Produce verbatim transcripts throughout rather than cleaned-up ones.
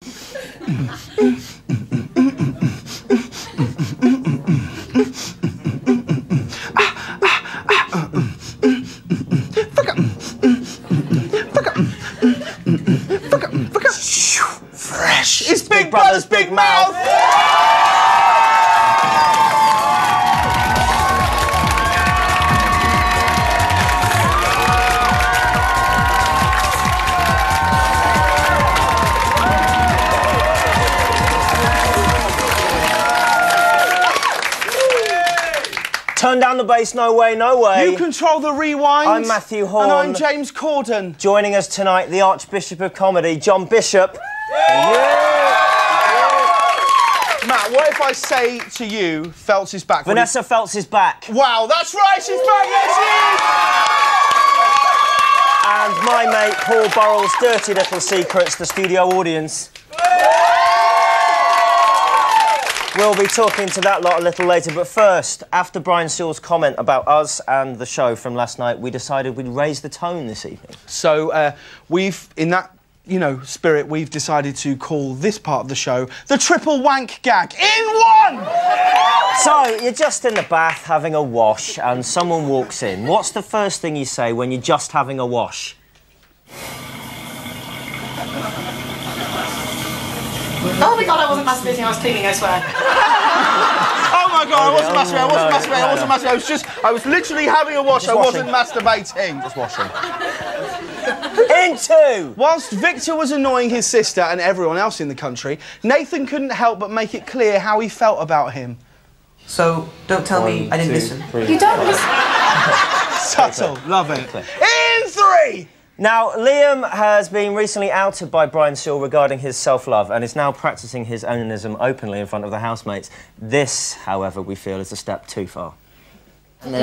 Fresh. It's Big Brother's Big Mouth. Turn down the bass, no way, no way. You control the rewind. I'm Matthew Horn. And I'm James Corden. Joining us tonight, the Archbishop of Comedy, John Bishop. Yeah. Yeah. Matt, what if I say to you, Feltz is back? Vanessa you... Feltz is back. Wow, that's right, she's back, yes, she is! And my mate, Paul Burrell's Dirty Little Secrets, the studio audience. We'll be talking to that lot a little later, but first, after Brian Sewell's comment about us and the show from last night, we decided we'd raise the tone this evening. So, uh, we've, in that, you know, spirit, we've decided to call this part of the show the Triple Wank Gag in one! So, you're just in the bath having a wash and someone walks in. What's the first thing you say when you're just having a wash? Oh my God, I wasn't masturbating, I was cleaning, I swear. Oh my God, I wasn't masturbating, I wasn't masturbating, I wasn't masturbating, I was just, I was literally having a wash, I wasn't masturbating. Just washing. Into! Whilst Victor was annoying his sister and everyone else in the country, Nathan couldn't help but make it clear how he felt about him. So, don't tell One, me I didn't two, listen. Three. You don't listen. Subtle, love it. In three! Now, Liam has been recently outed by Brian Sewell regarding his self-love and is now practising his onanism openly in front of the housemates. This, however, we feel is a step too far. Well,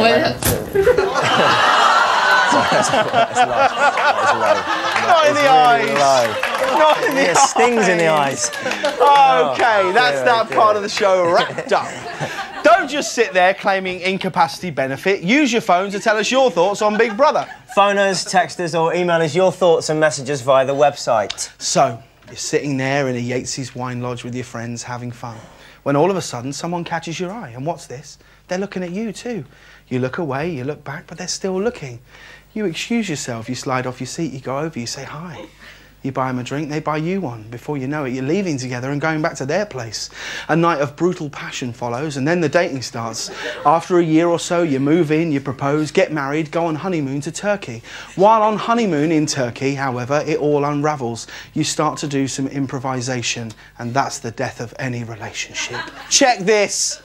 That's low. That's low. Not in the eyes. Low. Not in the It eyes. stings in the eyes. OK, that's dear, that dear. part of the show wrapped up. Don't just sit there claiming incapacity benefit. Use your phone to tell us your thoughts on Big Brother. Phone us, text us or email us your thoughts and messages via the website. So, you're sitting there in a Yates's wine lodge with your friends having fun, when all of a sudden someone catches your eye. And what's this? They're looking at you too. You look away, you look back, but they're still looking. You excuse yourself, you slide off your seat, you go over, you say hi. You buy them a drink, they buy you one. Before you know it, you're leaving together and going back to their place. A night of brutal passion follows, and then the dating starts. After a year or so, you move in, you propose, get married, go on honeymoon to Turkey. While on honeymoon in Turkey, however, it all unravels. You start to do some improvisation, and that's the death of any relationship. Check this.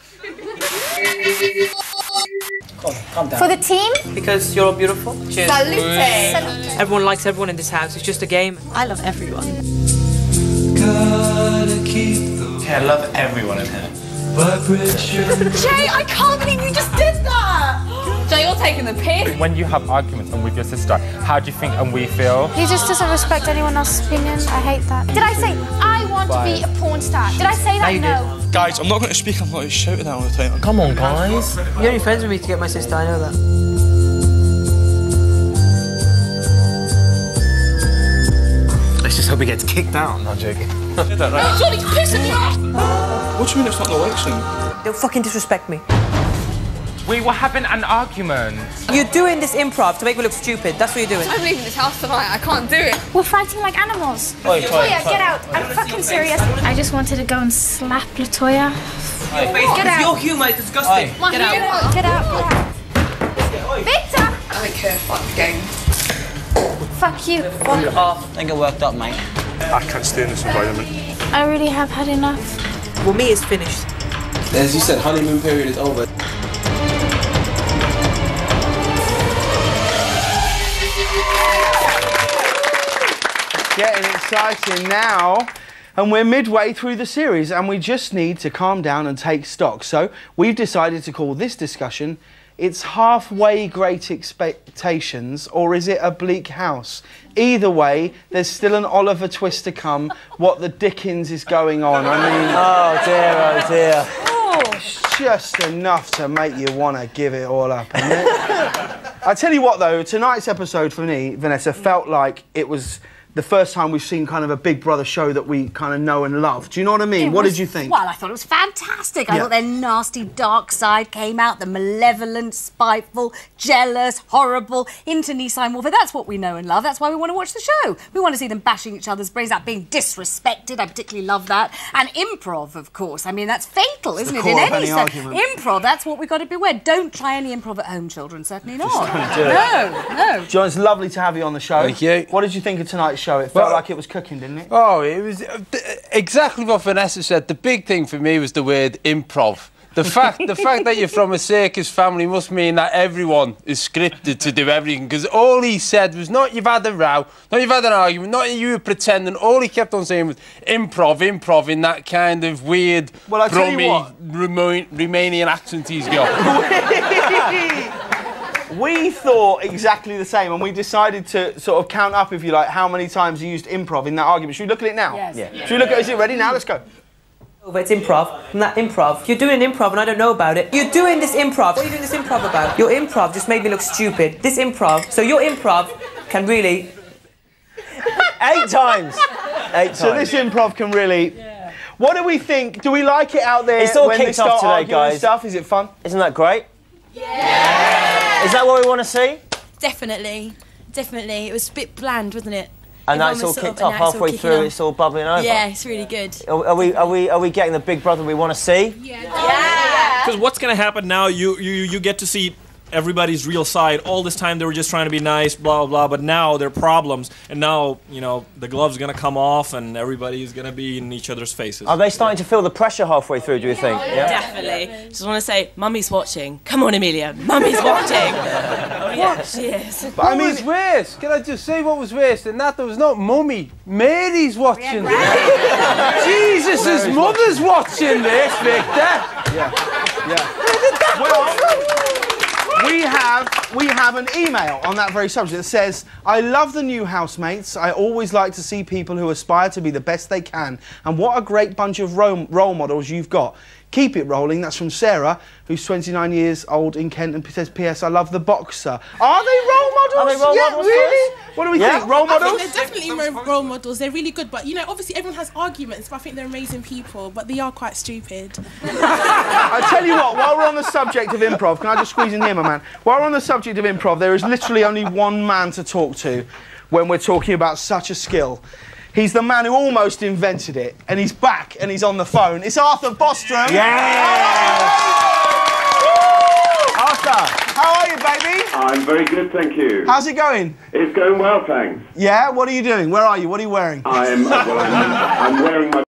For the team? Because you're all beautiful. Cheers. Salute. Salute. Everyone likes everyone in this house. It's just a game. I love everyone. Yeah, I love everyone in here. Jay, I can't believe you just did that! Jay, you're taking the piss. When you have arguments and with your sister, how do you think and we feel? He just doesn't respect anyone else's opinion. I hate that. Did I say I want to be a porn star? Did I say that? No, No. Guys, I'm not going to speak, I'm not shouting out all the time. Come on, guys. You're only friends with me to get my sister, I know that. Let's just hope he gets kicked out. I'm not joking. Johnny's pissing me off! What do you mean it's not the election? Don't fucking disrespect me. We were having an argument. You're doing this improv to make me look stupid. That's what you're doing. I'm leaving this house tonight. I can't do it. We're fighting like animals. Oi, Latoya, get out. I'm fucking serious. I just wanted to go and slap Latoya. Get out. Your humour is disgusting. Get out. Get out. Get out. Victor! I don't care. Fuck the game. Fuck you. Fuck off. Don't get worked up, mate. I can't stay in this environment. I really have had enough. Well, me is finished. As you said, honeymoon period is over. Getting exciting now. And we're midway through the series and we just need to calm down and take stock. So we've decided to call this discussion, It's Halfway Great Expectations, or is it a bleak house? Either way, there's still an Oliver Twist to come. What the dickens is going on? I mean... Oh, dear, oh, dear. It's just enough to make you want to give it all up, isn't it? I tell you what, though, tonight's episode for me, Vanessa, felt like it was the first time we've seen kind of a Big Brother show that we kind of know and love. Do you know what I mean? It what was, did you think? Well, I thought it was fantastic. I Yeah. thought their nasty dark side came out, the malevolent, spiteful, jealous, horrible, internecine warfare. That's what we know and love. That's why we want to watch the show. We want to see them bashing each other's brains out, being disrespected. I particularly love that. And improv, of course. I mean, that's fatal, isn't the it? core In of any any so- argument. improv, that's what we've got to beware. Don't try any improv at home, children. Certainly not. don't do it. No, no. John, it's lovely to have you on the show. Thank you. What did you think of tonight's show? It felt Well- like it was cooking, didn't it? Oh, it was uh, th- exactly what Vanessa said. The big thing for me was the word improv. The fact, the fact that you're from a circus family must mean that everyone is scripted to do everything. Because all he said was not you've had a row, not you've had an argument, not you were pretending. All he kept on saying was improv, improv in that kind of weird, Well, I tell you brummy, what. Remo- Romanian accent he's got. We thought exactly the same, and we decided to sort of count up, if you like, how many times he used improv in that argument. Should we look at it now? Yes. Yeah. Should we look at it? Is it ready now? Let's go. But it's improv, and that improv, you're doing improv and I don't know about it. You're doing this improv. What are you doing this improv about? Your improv just made me look stupid. This improv, so your improv can really... Eight times. Eight times. So this improv can really... What do we think? Do we like it out there It's all when they kicked start off today, arguing and guys. stuff? Is it fun? Isn't that great? Yeah! Is that what we want to see? Definitely, definitely. It was a bit bland, wasn't it? And now Everyone it's all was sort of- kicked and off now it's all halfway kicking through. on. It's all bubbling over. Yeah, it's really good. Are, are we? Are we? Are we getting the Big Brother we want to see? Because what's going to happen now, you, you you get to see everybody's real side. All this time they were just trying to be nice, blah, blah, blah, but now there are problems. And now, you know, the glove's going to come off and everybody's going to be in each other's faces. Are they starting to feel the pressure halfway through, do you think? Yeah. Definitely. Just want to say, Mummy's watching. Come on, Amelia. Mummy's watching. Oh, yeah, she is. But I mean, what was worse? Can I just say what was worse than that? There was not Mummy. Mary's watching this. Jesus, his mother's watching this, Victor. Yeah. Yeah. Well, we have we have an email on that very subject that says, I love the new housemates. I always like to see people who aspire to be the best they can. And what a great bunch of role, role models you've got. Keep it rolling. That's from Sarah, who's twenty-nine years old in Kent, and says, P S I love the boxer. Are they role models? Are they role yeah, models? really? What do we Yeah. think? Role I models? think they're definitely ro- role models. They're really good, but you know, obviously everyone has arguments. But I think they're amazing people, but they are quite stupid. I tell you what, while we're on the subject of improv, can I just squeeze in here, my man? While we're on the subject of improv, there is literally only one man to talk to when we're talking about such a skill. He's the man who almost invented it, and he's back, and he's on the phone. It's Arthur Bostrom. Yeah! Arthur, how are you, baby? I'm very good, thank you. How's it going? It's going well, thanks. Yeah? What are you doing? Where are you? What are you wearing? I'm, well, I'm, I'm wearing my